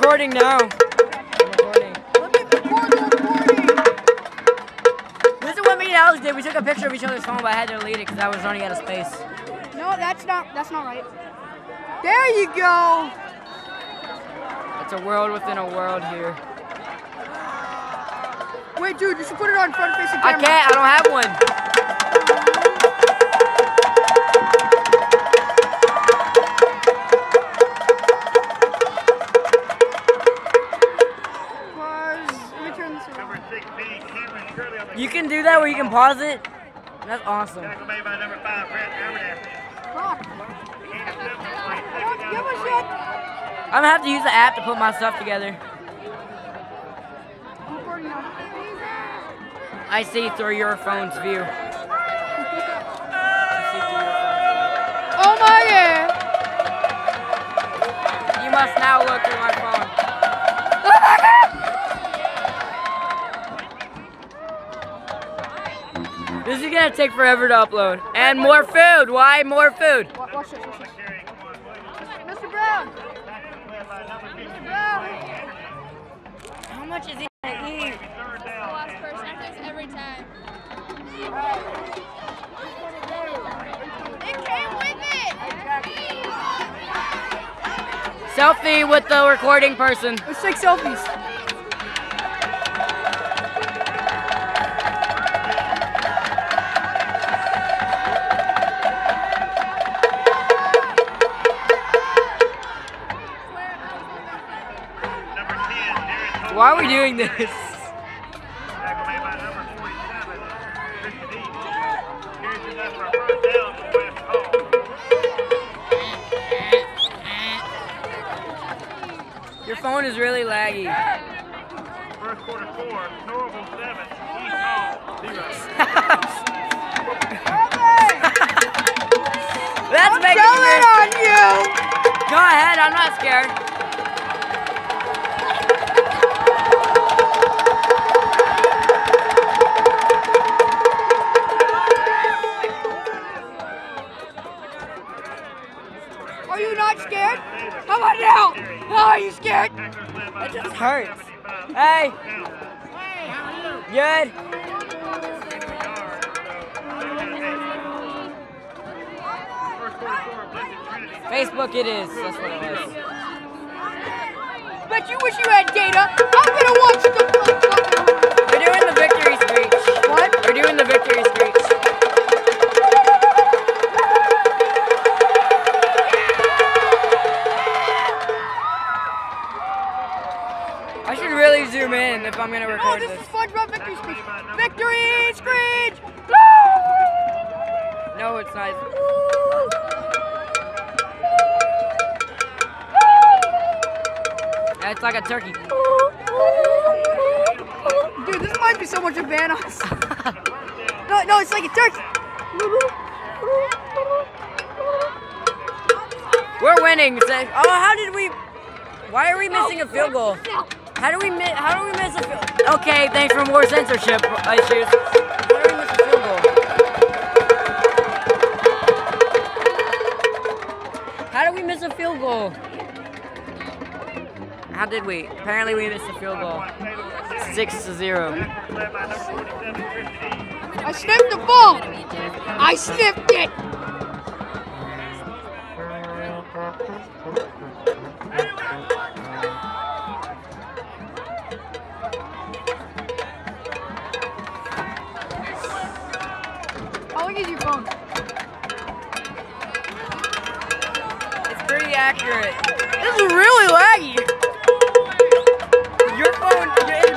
recording now. I'm recording. Let me record the recording. This is what me and Alex did. We took a picture of each other's phone, but I had to delete it because I was running out of space. No, that's not right. There you go. It's a world within a world here. Wait, dude, you should put it on front facing I camera. can't. I don't have one. Let me turn this around. You can do that where you can pause it. That's awesome. Give a shot. I'm gonna have to use the app to put my stuff together. I'm recording now. I see through your phone's view. Oh my god. You must now look through my phone. Oh my god. This is gonna take forever to upload. And more food. Why more food? Watch this. Mr. Brown. Mr. Brown. How much is he gonna eat? The last person I think every time. It came with it. Selfie with the recording person. Let's take selfies. Why are we doing this? Your phone is really laggy. First quarter 4, Norval 7, East Hall 0. That's I'm making telling me. on you. Go ahead, I'm not scared. Are you not scared? How about now? How are you scared? It just hurts. Hey. Good. Facebook it is. That's what it was. Bet you wish you had data. I'm gonna watch the. We're doing the victory speech. What? We're doing the victory speech. I should really zoom in if I'm gonna Oh, record this this. is SpongeBob victory speech. Victory screech! No, it's not. It's like a turkey. Dude, this reminds me so much of Vanos. No, it's like a turkey. We're winning. Oh, how did we? Why are we missing a field goal? How do we miss a field? Okay, thanks for more censorship issues. How do we miss a field goal? How did we miss a field goal? How did we? Apparently we missed a field goal. 6-0. I sniffed the ball. I sniffed it. How long is your phone? It's pretty accurate. This is really laggy. Your phone,